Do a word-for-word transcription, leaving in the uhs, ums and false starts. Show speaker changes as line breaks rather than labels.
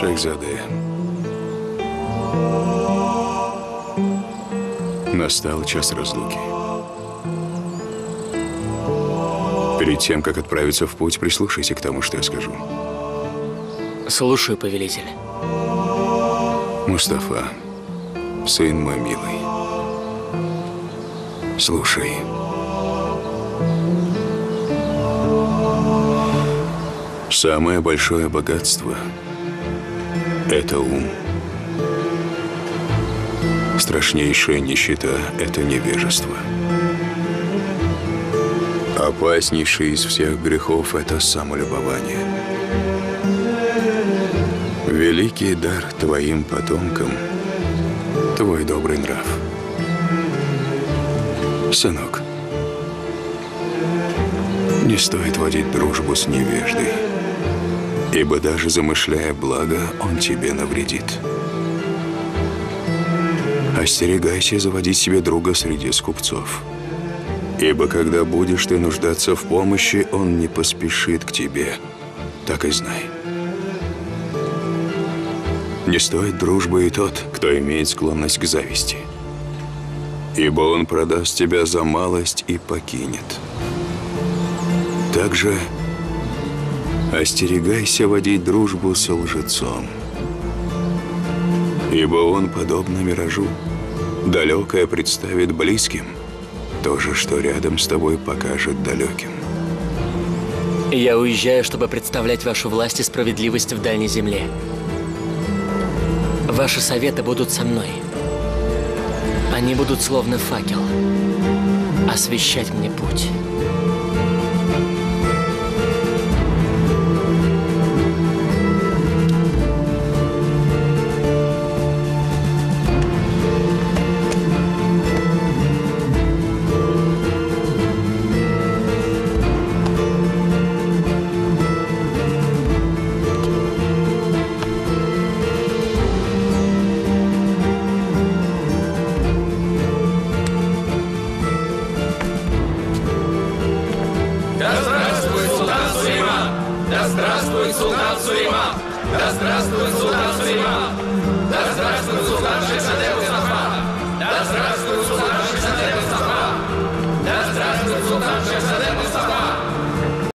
Шахзаде. Настал час разлуки. Перед тем, как отправиться в путь, прислушайся к тому, что я скажу.
Слушаю, повелитель.
Мустафа, сын мой милый, слушай. Самое большое богатство – это ум. Страшнейшая нищета – это невежество. Опаснейший из всех грехов – это самолюбование. Великий дар твоим потомкам – твой добрый нрав. Сынок, не стоит водить дружбу с невеждой, ибо даже замышляя благо, он тебе навредит. Остерегайся заводить себе друга среди скупцов, ибо когда будешь ты нуждаться в помощи, он не поспешит к тебе, так и знай. Не стоит дружбы и тот, кто имеет склонность к зависти, ибо он продаст тебя за малость и покинет. Также остерегайся водить дружбу со лжецом, ибо он, подобно миражу, далекое представит близким, то же, что рядом с тобой, покажет далеким.
Я уезжаю, чтобы представлять вашу власть и справедливость в дальней земле. Ваши советы будут со мной. Они будут словно факел освещать мне путь.
Султан Шахзаде